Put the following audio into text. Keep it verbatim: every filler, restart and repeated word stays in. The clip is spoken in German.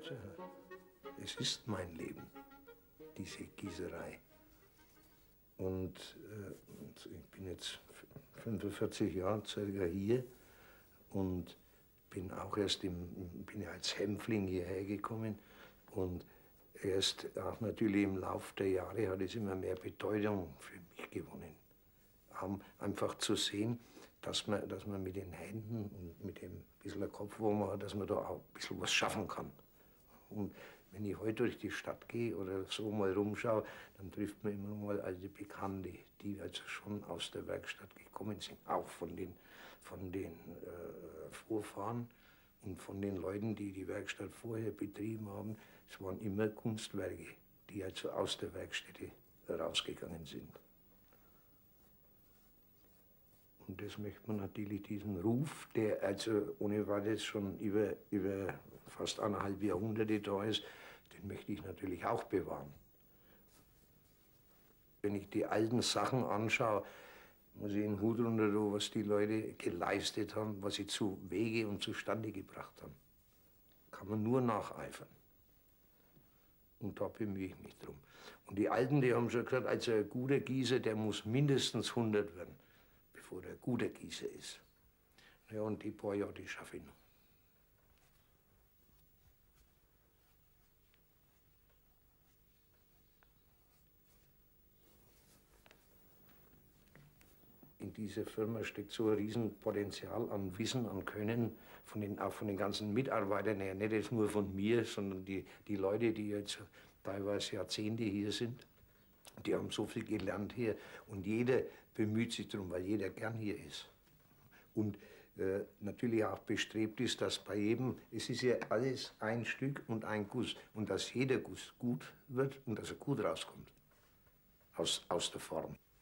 Also, es ist mein Leben, diese Gießerei. Und äh, ich bin jetzt fünfundvierzig Jahre circa hier und bin auch erst im, bin ja als Hämpfling hierher gekommen. Und erst auch natürlich im Laufe der Jahre hat es immer mehr Bedeutung für mich gewonnen. Um einfach zu sehen, dass man, dass man mit den Händen und mit dem bisschen Kopf, wo man hat, dass man da auch ein bisschen was schaffen kann. Und wenn ich heute durch die Stadt gehe oder so mal rumschaue, dann trifft man immer mal alte Bekannte, die also schon aus der Werkstatt gekommen sind, auch von den, von den äh, Vorfahren und von den Leuten, die die Werkstatt vorher betrieben haben. Es waren immer Kunstwerke, die also aus der Werkstätte rausgegangen sind. Und das möchte man natürlich, diesen Ruf, der also ohne weiteres schon über, über fast eineinhalb Jahrhunderte da ist, den möchte ich natürlich auch bewahren. Wenn ich die alten Sachen anschaue, muss ich den Hut runter tun, was die Leute geleistet haben, was sie zu Wege und zustande gebracht haben. Kann man nur nacheifern. Und da bemühe ich mich drum. Und die Alten, die haben schon gesagt, also ein guter Gießer, der muss mindestens hundert werden, bevor der guter Gießer ist. Ja, und die paar Jahre, die schaffe ich noch. In dieser Firma steckt so ein Riesenpotenzial an Wissen, an Können, von den, auch von den ganzen Mitarbeitern her. Nicht jetzt nur von mir, sondern die, die Leute, die jetzt teilweise Jahrzehnte hier sind. Die haben so viel gelernt hier. Und jeder bemüht sich darum, weil jeder gern hier ist. Und äh, natürlich auch bestrebt ist, dass bei jedem, es ist ja alles ein Stück und ein Guss. Und dass jeder Guss gut wird und dass er gut rauskommt aus, aus der Form.